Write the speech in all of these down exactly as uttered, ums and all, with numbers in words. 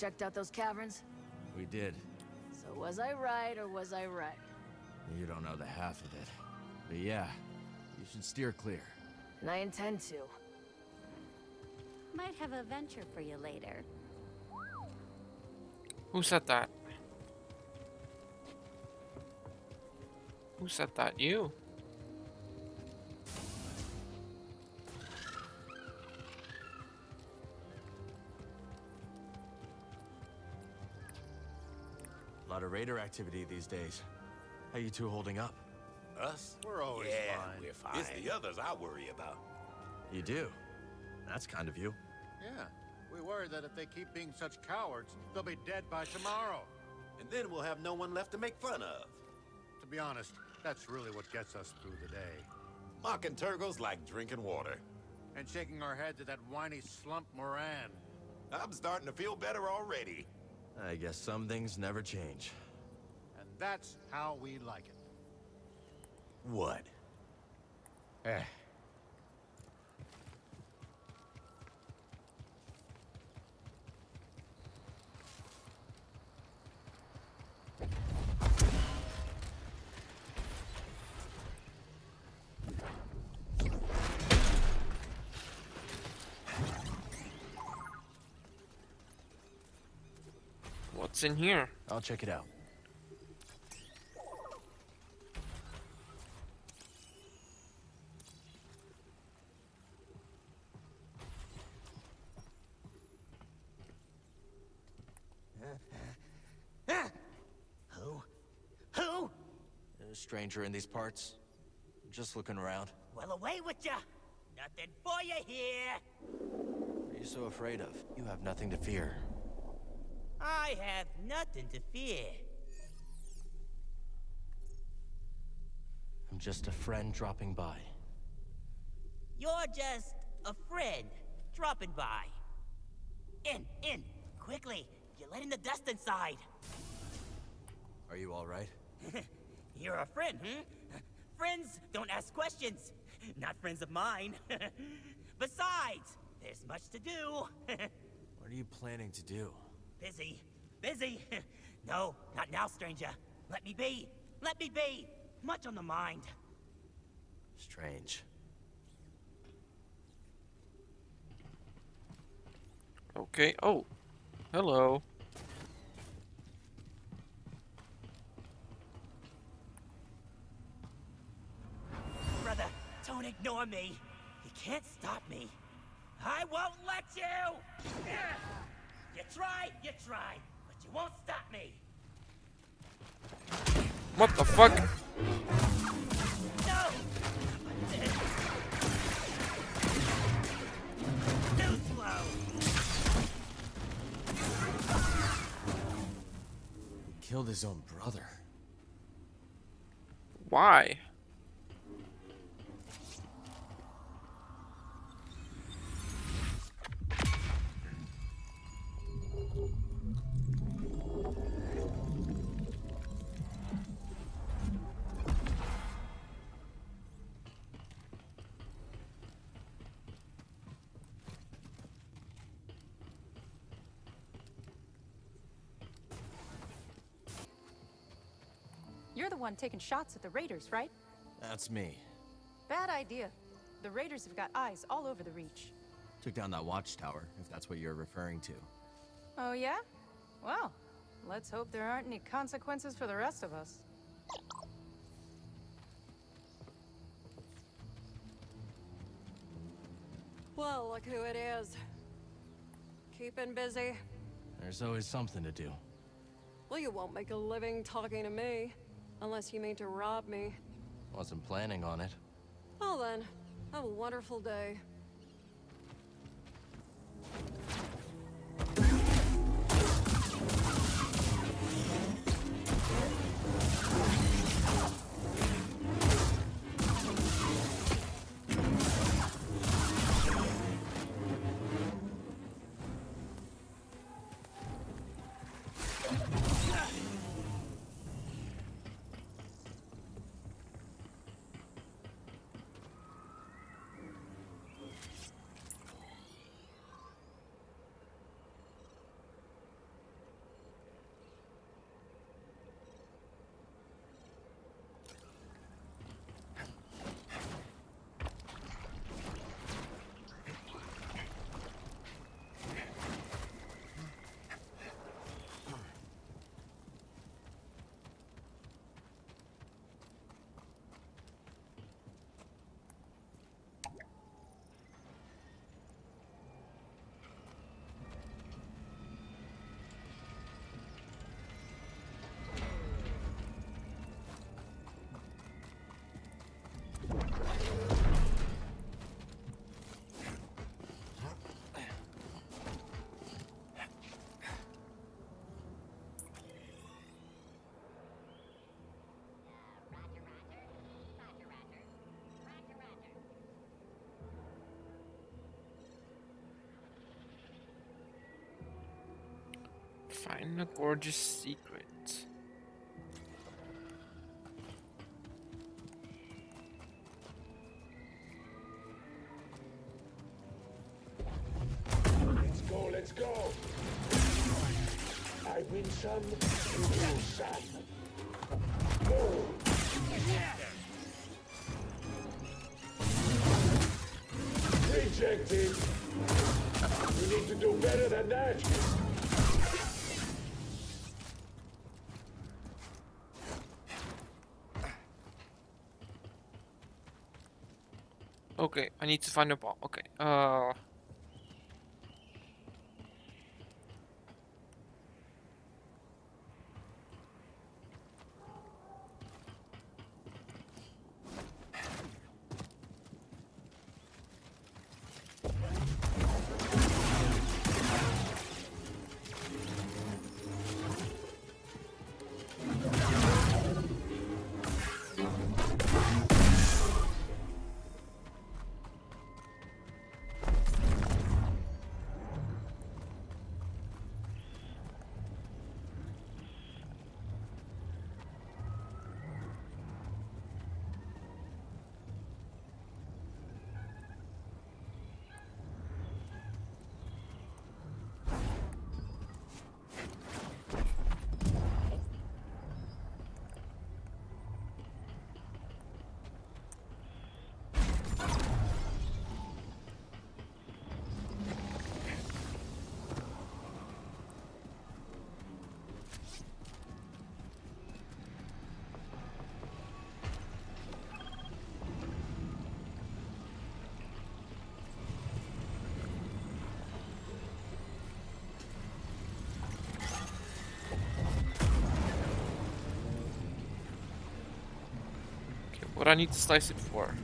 checked out those caverns? We did. So was I right or was I right? You don't know the half of it. But yeah, you should steer clear. And I intend to. Might have a venture for you later. Who said that? Who said that? You? A lot of raider activity these days. How you two holding up? Us? We're always yeah, fine. we're fine. It's the others I worry about. You do? That's kind of you. Yeah. We worry that if they keep being such cowards, they'll be dead by tomorrow. And then we'll have no one left to make fun of. To be honest, that's really what gets us through the day. Mocking Turgle's like drinking water. And shaking our heads at that whiny slump Moran. I'm starting to feel better already. I guess some things never change. And that's how we like it. What? Eh. What's in here? I'll check it out. Who? Who? A stranger in these parts. Just looking around. Well, away with ya! Nothing for you here! What are you so afraid of? You have nothing to fear. I have nothing to fear. I'm just a friend dropping by. You're just a friend dropping by. In, in, quickly! You're letting the dust inside. Are you all right? You're a friend, hmm? Friends don't ask questions. Not friends of mine. Besides, there's much to do. What are you planning to do? Busy. Busy. No, not now, stranger. Let me be. Let me be. Much on the mind. Strange. Okay. Oh, hello. Brother, don't ignore me. You can't stop me. I won't let you! You try, you try, but you won't stop me. What the fuck? No! Too slow. He killed his own brother. Why? You're the one taking shots at the raiders, right? That's me. Bad idea. The raiders have got eyes all over the Reach. Took down that watchtower, if that's what you're referring to. Oh yeah? Well, let's hope there aren't any consequences for the rest of us. Well, look who it is. Keeping busy? There's always something to do. Well, you won't make a living talking to me. Unless you mean to rob me. Wasn't planning on it. Well then, have a wonderful day. Find a gorgeous secret. Let's go, let's go. I win some, you lose some. Go. Rejected. You need to do better than that. Okay, I need to find a ball. Okay, uh... what I need to slice it for?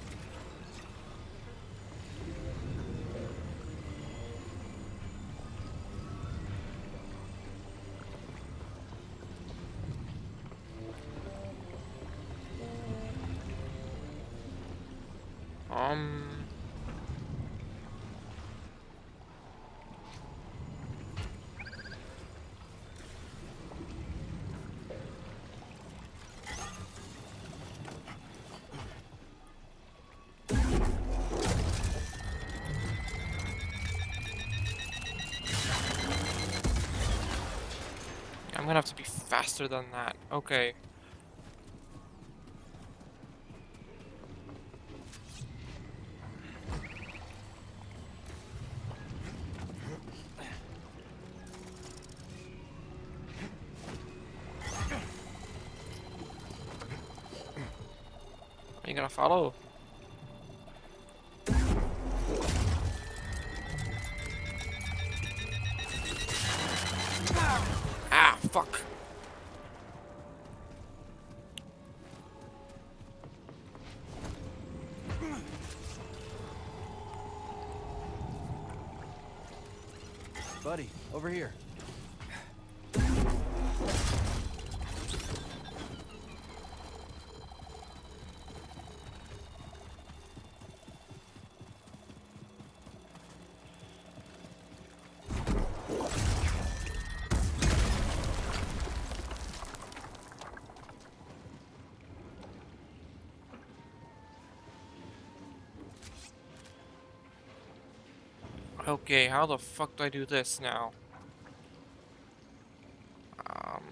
Um... I'm gonna have to be faster than that. Okay. Are you gonna follow? Ah, fuck. Buddy, over here. Okay, how the fuck do I do this now? Um...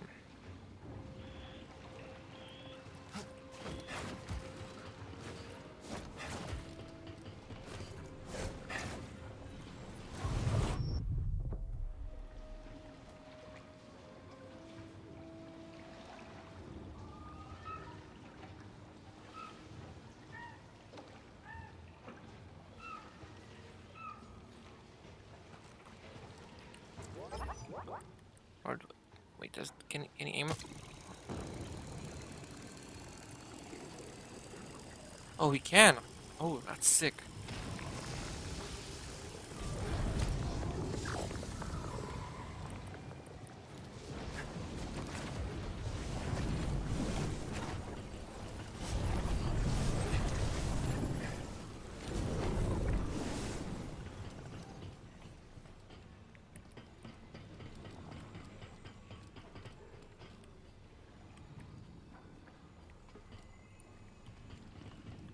Or do, wait, does can can he aim? Oh, he can. Oh, that's sick.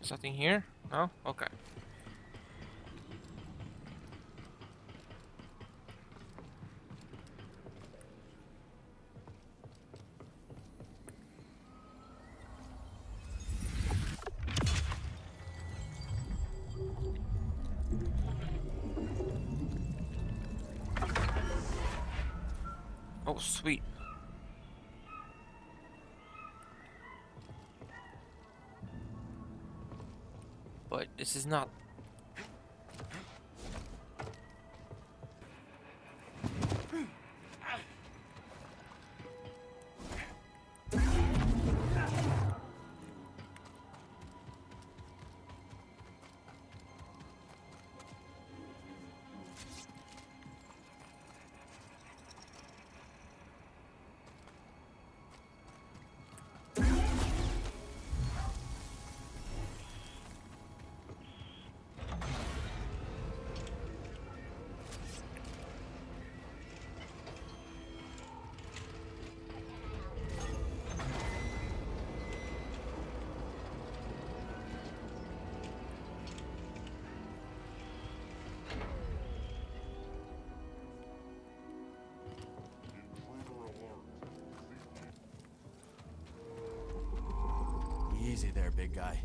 There's nothing here? No? Okay. Oh, sweet. But this is not. Easy there, big guy.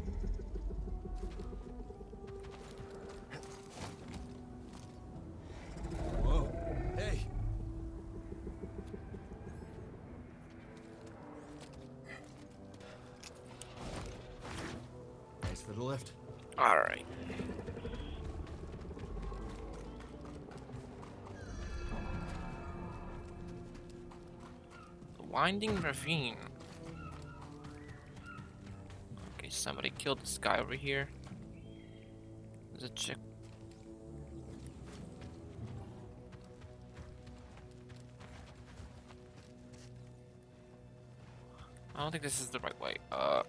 Whoa. Hey. Thanks for the lift. All right. The winding ravine. Okay, somebody killed this guy over here. There's a chick. I don't think this is the right way. Uh.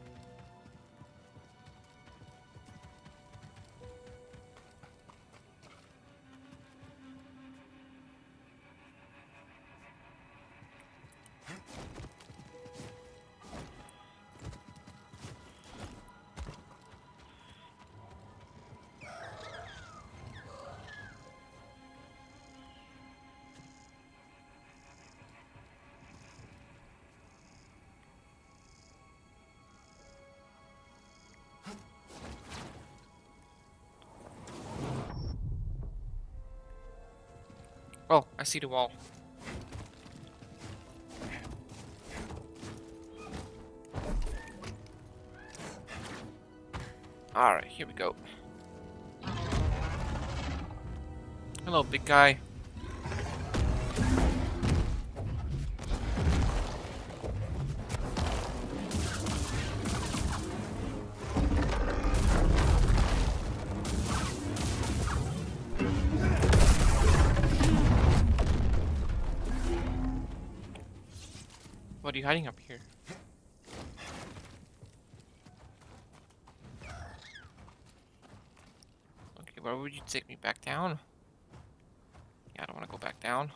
Oh, I see the wall. Alright, here we go. Hello, big guy. What are you hiding up here? Okay, where would you take me? Back down? Yeah, I don't want to go back down.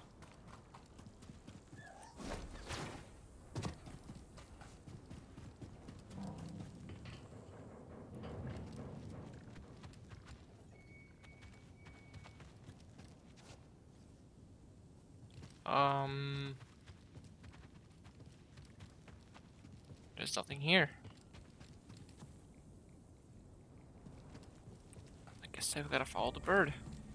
Um... There's nothing here. I guess I've got to follow the bird.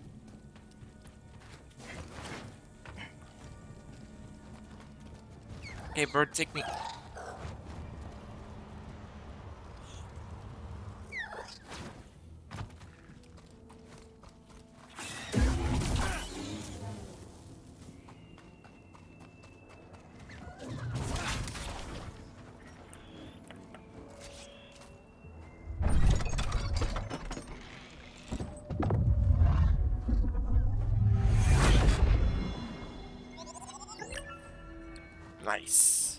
Hey, bird, take me. Nice.